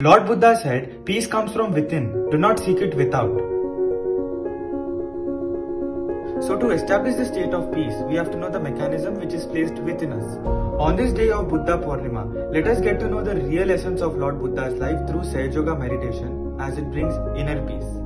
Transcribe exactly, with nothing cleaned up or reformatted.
Lord Buddha said, peace comes from within, do not seek it without. So to establish the state of peace, we have to know the mechanism which is placed within us. On this day of Buddha Purnima, let us get to know the real essence of Lord Buddha's life through Sahaja meditation as it brings inner peace.